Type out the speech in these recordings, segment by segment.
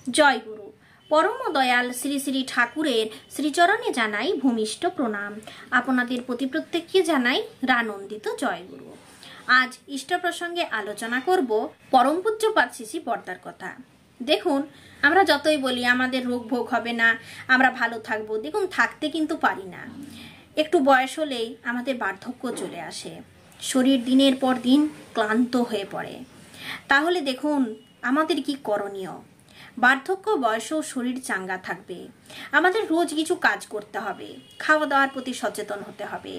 জয় গুরু। পরম দয়াল শ্রী শ্রী ঠাকুরের শ্রীচরণে জানাই ভূমিষ্ঠ প্রণাম। আপনাদের প্রতি প্রত্যেককে জানাই রানন্দিত জয় গুরু। আজ ইষ্ট প্রসঙ্গে আলোচনা করব পরম পূজ্যপাদ শ্রী শ্রী বর্দার কথা। দেখুন, আমরা যতই বলি আমাদের রোগ ভোগ হবে না, আমরা ভালো থাকবো, দেখুন থাকতে কিন্তু পারি না। একটু বয়স হলেই আমাদের বার্ধক্য চলে আসে, শরীর দিনের পর দিন ক্লান্ত হয়ে পড়ে। তাহলে দেখুন আমাদের কি করণীয়? বার্ধক্য বয়সেও শরীর চাঙ্গা থাকবে, আমাদের রোজ কিছু কাজ করতে হবে, খাওয়া দাওয়ার প্রতি সচেতন হতে হবে।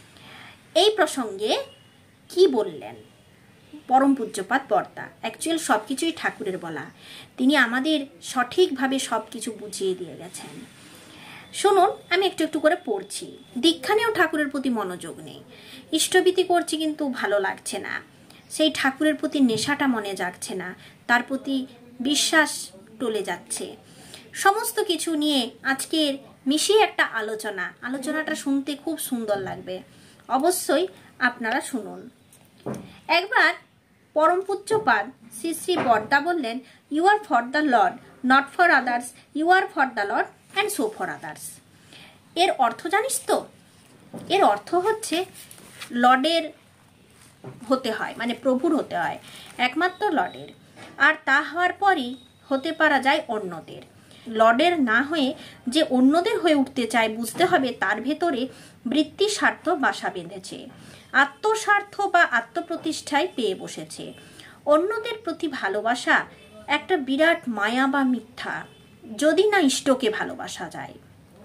এই প্রসঙ্গে কি বললেন পরম পূজ্যপাদ বর্দা? অ্যাকচুয়াল সব কিছুই ঠাকুরের বলা, তিনি আমাদের সঠিকভাবে সব কিছু বুঝিয়ে দিয়ে গেছেন। শুনুন, আমি একটু একটু করে পড়ছি। দীক্ষা নিয়েও ঠাকুরের প্রতি মনোযোগ নেই, ইষ্টভীতি করছি কিন্তু ভালো লাগছে না, সেই ঠাকুরের প্রতি নেশাটা মনে জাগছে না, তার প্রতি বিশ্বাস টলে যাচ্ছে। সমস্ত কিছু নিয়ে আজকের মিশিয়ে একটা আলোচনাটা শুনতে খুব সুন্দর লাগবে, অবশ্যই আপনারা শুনুন। একবার পরম পূজ্যপাদ শ্রী শ্রী বর্দা বললেন, you are for the lord, not for others, you are for the lord and so for others. এর অর্থ জানিস তো? এর অর্থ হচ্ছে লর্ডের হতে হয়, মানে প্রভুর হতে হয়, একমাত্র লর্ডের, আর তা হওয়ার পরই হতে পারা যায় অন্যদের। লর্ডের না হয়ে যে অন্যদের হয়ে উঠতে চায়, বুঝতে হবে তার ভেতরে বৃত্তি স্বার্থ বাসা বেঁধেছে, আত্মস্বার্থ বা আত্মপ্রতিষ্ঠায় পেয়ে বসেছে। অন্যদের প্রতি ভালোবাসা একটা বিরাট মায়া বা মিথ্যা, যদি না ইষ্টকে ভালোবাসা যায়।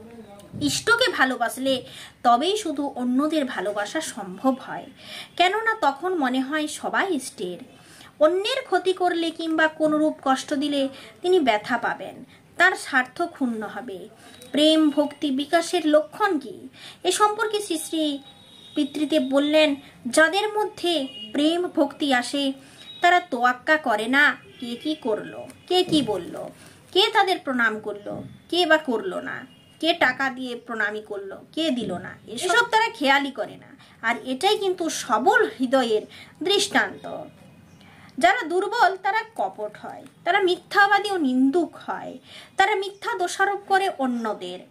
ইষ্টকে ভালোবাসলে তবেই শুধু অন্যদের ভালোবাসা সম্ভব হয়, কেননা তখন মনে হয় সবাই ইষ্টের। অন্যের ক্ষতি করলে কিংবা কোনরূপ কষ্ট দিলে তিনি ব্যথা পাবেন, তার স্বার্থ ক্ষুণ্ণ হবে। প্রেম ভক্তি বিকাশের লক্ষণ কি? এ সম্পর্কে শ্রী শ্রী পিতৃদেব বললেন, যাদের মধ্যে প্রেম ভক্তি আসে তারা তোয়াক্কা করে না কে কি করলো, কে কি বললো, কে তাদের প্রণাম করলো, কে বা করলো না, কে টাকা দিয়ে প্রণামী করলো, কে দিল না, এসব তারা খেয়ালই করে না। আর এটাই কিন্তু সবল হৃদয়ের দৃষ্টান্ত। যারা দুর্বল তারা কপট হয়, তারা মিথ্যাবাদী ও নিন্দুক হয়, তারা মিথ্যা দোষারোপ করে অন্যদের।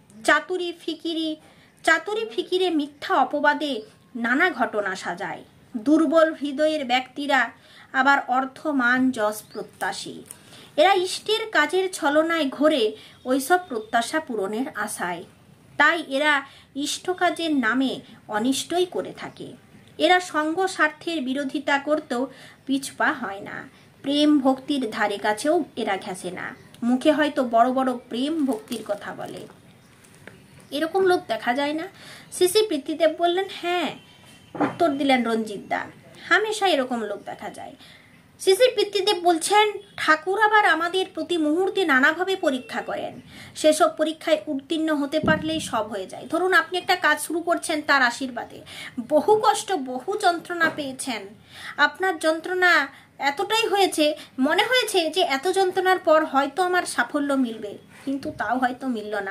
চাতুরি ফিকিরে মিথ্যা অপবাদে নানা ঘটনা সাজায়। দুর্বল হৃদয়ের ব্যক্তিরা আবার অর্থ মান যশ প্রত্যাশী। এরা ইষ্টের কাজের ছলনায় ঘোরে ওইসব প্রত্যাশা পূরণের আশায়। তাই এরা ইষ্ট কাজের নামে অনিষ্টই করে থাকে। এরা সঙ্গ স্বার্থের বিরোধিতা করতেও পিছপা হয় না, প্রেম ভক্তির ধারে কাছেও এরা ঘেঁষে না। মুখে হয়তো বড় বড় প্রেম ভক্তির কথা বলে, এরকম লোক দেখা যায় না? শ্রী শ্রী পিতৃদেব বললেন, হ্যাঁ, উত্তর দিলেন রঞ্জিত দা, হামেশা এরকম লোক দেখা যায়। শ্রী শ্রী পিতৃদেব বলছেন, ঠাকুর আবার আমাদের প্রতি মুহূর্তে নানাভাবে পরীক্ষা করেন, সেসব পরীক্ষায় উত্তীর্ণ হতে পারলেই সব হয়ে যায়। ধরুন আপনি একটা কাজ শুরু করছেন, তার আশীর্বাদে বহু কষ্ট বহু যন্ত্রণা পেয়েছেন, আপনার যন্ত্রণা এতটাই হয়েছে, মনে হয়েছে যে এত যন্ত্রণার পর হয়তো আমার সাফল্য মিলবে, কিন্তু তাও হয়তো মিলল না।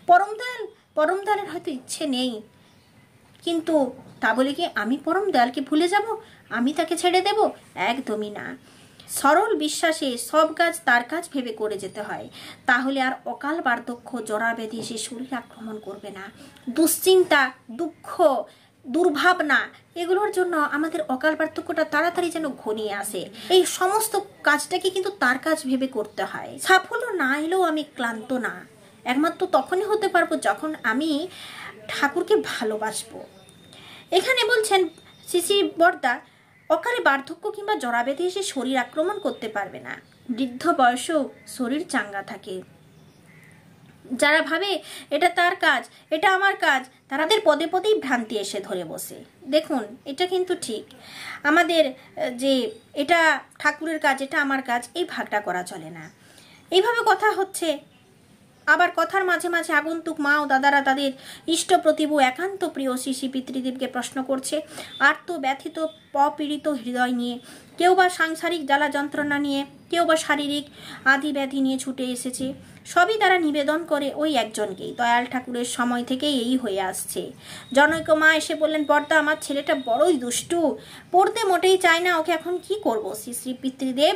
পরম দয়ালের হয়তো ইচ্ছে নেই, কিন্তু তা বলে কি আমি পরম দয়ালকে ভুলে যাব, আমি তাকে ছেড়ে দেব? একদমই না। সরল বিশ্বাসে সব কাজ তার কাজ ভেবে করে যেতে হয়, তাহলে আর অকাল বার্ধক্য জরাব্যাধি এসে শরীর আক্রমণ করবে না। দুশ্চিন্তা, দুঃখ, দুর্ভাবনা, এগুলোর জন্য আমাদের অকাল বার্ধক্যটা তাড়াতাড়ি যেন ঘনিয়ে আসে। এই সমস্ত কাজটাকে কিন্তু তার কাজ ভেবে করতে হয়। সাফল্য না এলেও আমি ক্লান্ত না, একমাত্র তখনই হতে পারবো যখন আমি ঠাকুরকে ভালোবাসবো। এখানে বলছেন শ্রী শ্রী বর্দা, অকালে বার্ধক্য কিংবা জরাব্যাধি এসে শরীর আক্রমণ করতে পারবে না, বৃদ্ধ বয়সেও শরীর চাঙ্গা থাকে। যারা ভাবে এটা তার কাজ, এটা আমার কাজ, তাদের পদে পদেই ভ্রান্তি এসে ধরে বসে। দেখুন এটা কিন্তু ঠিক, আমাদের যে এটা ঠাকুরের কাজ, এটা আমার কাজ, এই ভাগটা করা চলে না। এইভাবে কথা হচ্ছে, আবার কথার মাঝে মাঝে আগন্তুক মা ও দাদারা তাদের ইষ্ট প্রতিভু একান্ত প্রিয় শ্রী শ্রী পিতৃদেবকে প্রশ্ন করছে, আর্ত ব্যথিত অপীড়িত হৃদয় নিয়ে, কেউ বা সাংসারিক জ্বালা যন্ত্রণা নিয়ে, কেউ বা শারীরিক আদি ব্যাধি নিয়ে ছুটে এসেছে। সবই তারা নিবেদন করে ওই একজনকেই, দয়াল ঠাকুরের সময় থেকেই এই হয়ে আসছে। জনৈক মা এসে বললেন, বর্দা আমার ছেলেটা বড়ই দুষ্টু, পড়তে মোটেই চায় না, ওকে এখন কি করব? শ্রী শ্রী পিতৃদেব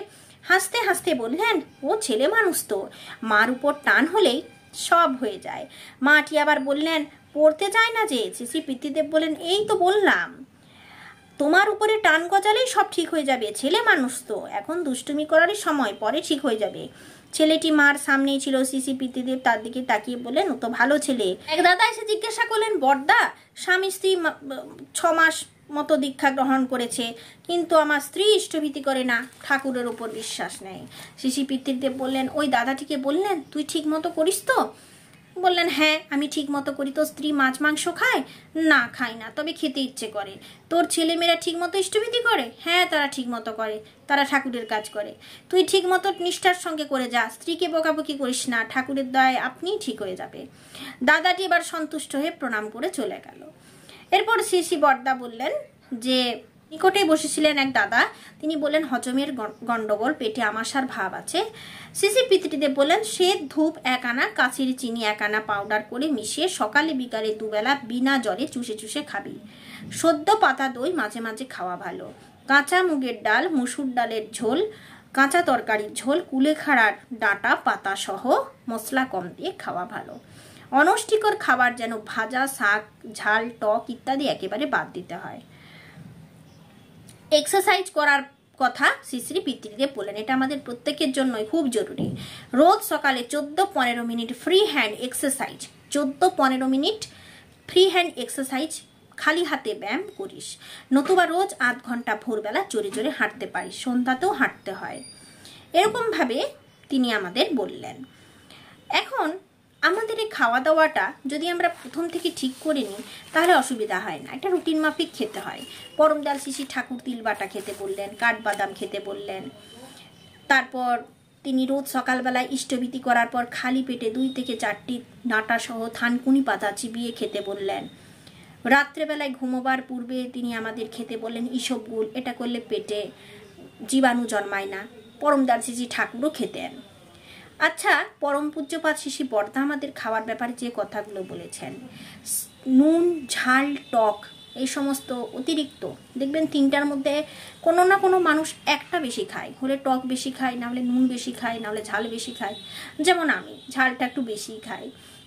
হাসতে হাসতে বললেন, ও ছেলে মানুষ তো, মার উপর টান হলেই সব হয়ে যায়। মাটি আবার বললেন, পড়তে চায় না যে। শ্রী পিতৃদেব বললেন, এই তো বললাম, তোমার উপরে টান গজালেই সব ঠিক হয়ে যাবে, ছেলে মানুষ তো, এখন দুষ্টুমি করারই সময়, পরে ঠিক হয়ে যাবে। ছেলেটি মার সামনেই ছিল। শ্রী পিতৃদেব তার দিকে তাকিয়ে বললেন, ও তো ভালো ছেলে। এক দাদা এসে জিজ্ঞাসা করলেন, বড়দা, স্বামী স্ত্রী 6 মাস মতো দীক্ষা গ্রহণ করেছে, কিন্তু আমার স্ত্রী ইষ্টভীতি করে না, ঠাকুরের উপর বিশ্বাস নেই। শ্রী পিতৃদেব বললেন, ওই দাদাটিকে বললেন, তুই ঠিক মতো করিস তো? বললেন, হ্যাঁ আমি ঠিক মতো করি। তোর স্ত্রী মাছ মাংস খায়? না খায় না, তবে খেতে ইচ্ছে করে। তোর ছেলেমেয়েরা ঠিক মতো ইষ্টভীতি করে? হ্যাঁ তারা ঠিক মতো করে, তারা ঠাকুরের কাজ করে। তুই ঠিক মতো নিষ্ঠার সঙ্গে করে যা, স্ত্রীকে বকাবকি করিস না, ঠাকুরের দয়ায় আপনিই ঠিক হয়ে যাবে। দাদাটি এবার সন্তুষ্ট হয়ে প্রণাম করে চলে গেল। এরপর শ্রী বড়দা বললেন যে, নিকটেই বসেছিলেন এক দাদা, তিনি বললেন, হজমের গন্ডগোল, পেটে আমাশার ভাব আছে। শ্রী পিতৃদেব বললেন, সে ধূপ 1 আনা, কাশির চিনি 1 আনা পাউডার করে মিশিয়ে সকালে বিকালে 2 বেলা বিনা জলে চুষে চুষে খাবি। সদ্য পাতা দই মাঝে মাঝে খাওয়া ভালো। কাঁচা মুগের ডাল, মুসুর ডালের ঝোল, কাঁচা তরকারির ঝোল, কুলেখাড়ার ডাঁটা পাতা সহ মশলা কম দিয়ে খাওয়া ভালো। অনষ্টিকর খাবার যেন ভাজা, শাক, ঝাল, টক ইত্যাদি একেবারে বাদ দিতে হয়। এক্সারসাইজ করার কথা শ্রী পিতৃদেব বললেন, এটা আমাদের প্রত্যেকের জন্যই খুব জরুরি। রোজ সকালে 14-15 minute free hand exercise, 14-15 minute free hand exercise খালি হাতে ব্যায়াম করিস। নতুবা রোজ 8 ঘন্টা ভোরবেলা জোরে জোরে হাঁটতে পারিস, সন্ধ্যাতেও হাঁটতে হয়। এরকমভাবে তিনি আমাদের বললেন। এখন আমাদের এই খাওয়া দাওয়াটা যদি আমরা প্রথম থেকে ঠিক করে নিই তাহলে অসুবিধা হয় না, এটা রুটিন মাফিক খেতে হয়। পরমদয়াল শ্রী ঠাকুর তিল বাটা খেতে বললেন, কাঠবাদাম খেতে বললেন। তারপর তিনি রোজ সকালবেলায় ইষ্টভীতি করার পর খালি পেটে 2 থেকে 4টি ডাঁটা সহ থানকুনি পাতা চিবিয়ে খেতে বললেন। রাত্রেবেলায় ঘুমোবার পূর্বে তিনি আমাদের খেতে বললেন ইসবগুল, এটা করলে পেটে জীবাণু জন্মায় না। পরমদয়াল শ্রী ঠাকুরও খেতেন। আচ্ছা, পরম পূজ্যপাদ শ্রী বড়দা আমাদের খাওয়ার ব্যাপারে যে কথাগুলো বলেছেন, নুন, ঝাল, টক, এই সমস্ত অতিরিক্ত, দেখবেন 3টার মধ্যে কোনো না কোনো মানুষ একটা বেশি খায়, হলে টক বেশি খায়, না হলে নুন বেশি খায়, না হলে ঝাল বেশি খায়। যেমন আমি ঝালটা একটু বেশি খাই,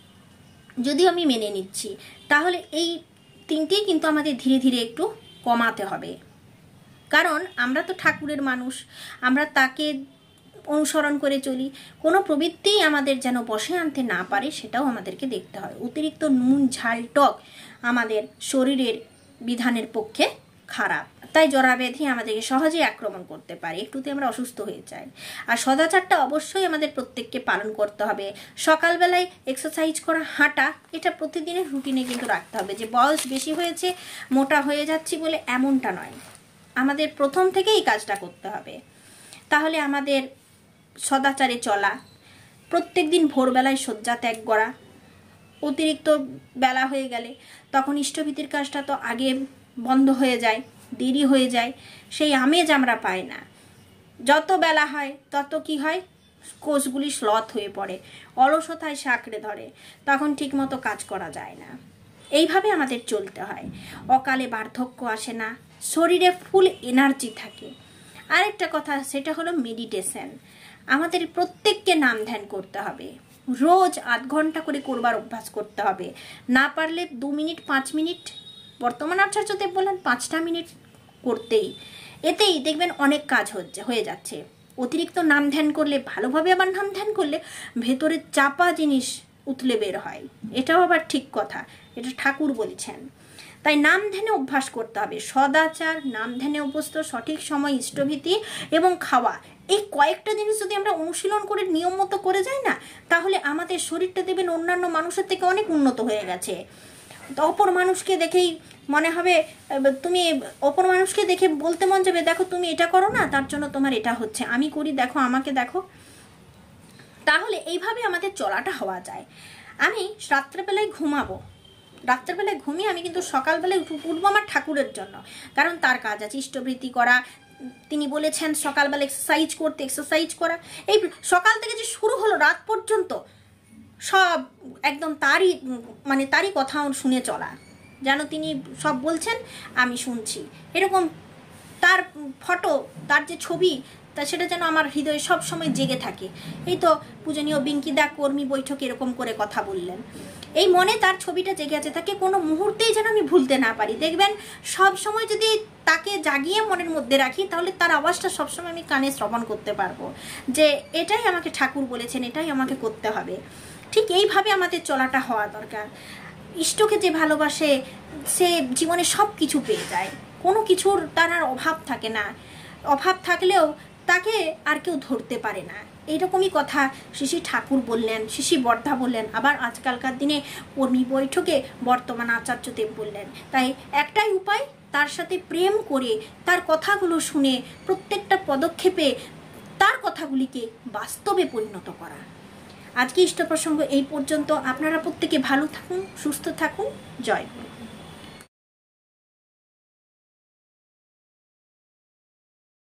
যদিও আমি মেনে নিচ্ছি। তাহলে এই 3টেই কিন্তু আমাদের ধীরে ধীরে একটু কমাতে হবে, কারণ আমরা তো ঠাকুরের মানুষ, আমরা তাকে অনুসরণ করে চলি। কোনো প্রবৃত্তিই আমাদের যেন বশে আনতে না পারে সেটাও আমাদেরকে দেখতে হয়। অতিরিক্ত নুন, ঝাল, টক আমাদের শরীরের বিধানের পক্ষে খারাপ, তাই জরাব্যাধি আমাদেরকে সহজেই আক্রমণ করতে পারে, একটুতে আমরা অসুস্থ হয়ে যাই। আর সদাচারটা অবশ্যই আমাদের প্রত্যেককে পালন করতে হবে। সকালবেলায় এক্সারসাইজ করা, হাঁটা, এটা প্রতিদিনের রুটিনে কিন্তু রাখতে হবে। যে বয়স বেশি হয়েছে, মোটা হয়ে যাচ্ছি বলে এমনটা নয়, আমাদের প্রথম থেকে এই কাজটা করতে হবে। তাহলে আমাদের সদাচারে চলা, প্রত্যেক দিন ভোরবেলায় শয্যা ত্যাগ করা, অতিরিক্ত বেলা হয়ে গেলে তখন ইষ্টভীতির কাজটা তো আগে বন্ধ হয়ে যায়, দেরি হয়ে যায়, সেই আমেজ আমরা পাই না। যত বেলা হয় তত কি হয়, কোষগুলি শ্লথ হয়ে পড়ে, অলসতায় সাঁকড়ে ধরে, তখন ঠিকমতো কাজ করা যায় না। এইভাবে আমাদের চলতে হয়। অকালে বার্ধক্য আসে না, শরীরে ফুল এনার্জি থাকে। আরেকটা কথা, সেটা হলো মেডিটেশন। আমাদের প্রত্যেককে নাম ধ্যান করতে হবে, রোজ 8 ঘন্টা করে করবার অভ্যাস করতে হবে। না পারলে 2 মিনিট 5 মিনিট, বর্তমান আচার্যদেব বলেন 5টা মিনিট করতেই, এতেই দেখবেন অনেক কাজ হয়ে যাচ্ছে। অতিরিক্ত নাম ধ্যান করলে, ভালোভাবে আবার নাম ধ্যান করলে ভেতরে চাপা জিনিস উতলে বের হয়, এটাও আবার ঠিক কথা, এটা ঠাকুর বলেছেন। তাই নাম ধ্যানে অভ্যাস করতে হবে। সদাচার, নাম ধ্যানে অভ্যস্ত, সঠিক সময় ইষ্টভীতি এবং খাওয়া, এই কয়েকটা জিনিস যদি আমরা অনুশীলন করে নিয়ম মতো করে যাই না, তাহলে আমাদের শরীরটা দেবেন অন্যান্য মানুষের থেকে অনেক উন্নত হয়ে গেছে। অপর মানুষকে দেখেই মনে হবে, তুমি অপর মানুষকে দেখে বলতে মন যাবে, দেখো তুমি এটা করো না, তার জন্য তোমার এটা হচ্ছে, আমি করি দেখো, আমাকে দেখো। তাহলে এইভাবে আমাদের চলাটা হওয়া যায়। আমি রাত্রেবেলায় ঘুমাবো, রাত্রেবেলায় ঘুমিয়ে আমি কিন্তু সকালবেলায় উঠবো আমার ঠাকুরের জন্য, কারণ তার কাজ আছে ইষ্টভৃতি করা। তিনি বলেছেন সকালবেলা এক্সারসাইজ করতে, এক্সারসাইজ করা। এই সকাল থেকে যে শুরু হলো রাত পর্যন্ত সব একদম তারই কথা শুনে চলা, যেন তিনি সব বলছেন আমি শুনছি, এরকম তার ফটো, তার যে ছবি তা সেটা যেন আমার হৃদয়ে সব সময় জেগে থাকে। এই তো পূজনীয় বিঙ্কিদা কর্মী বৈঠকে এরকম করে কথা বললেন, এই মনে তার ছবিটা জেগে আছে, তাকে কোনো মুহূর্তেই যেন আমি ভুলতে না পারি। দেখবেন সব সময় যদি তাকে জাগিয়ে মনের মধ্যে রাখি, তাহলে তার আওয়াজটা সবসময় আমি কানে শ্রবণ করতে পারবো যে এটাই আমাকে ঠাকুর বলেছেন, এটাই আমাকে করতে হবে। ঠিক এইভাবে আমাদের চলাটা হওয়া দরকার। ইষ্টকে যে ভালোবাসে সে জীবনে সব কিছু পেয়ে যায়, কোনো কিছুর তার আর অভাব থাকে না, অভাব থাকলেও তাকে আর কেউ ধরতে পারে না। এইরকমই কথা শ্রী ঠাকুর বললেন, শ্রী বর্ধা বললেন, আবার আজকালকার দিনে কর্মী বৈঠকে বর্তমান আচার্যদেব বললেন। তাই একটাই উপায়, তার সাথে প্রেম করে তার কথাগুলো শুনে প্রত্যেকটা পদক্ষেপে তার কথাগুলিকে বাস্তবে পরিণত করা। আজকে ইষ্ট প্রসঙ্গ এই পর্যন্ত। আপনারা প্রত্যেকে ভালো থাকুন, সুস্থ থাকুন। জয় গুরু।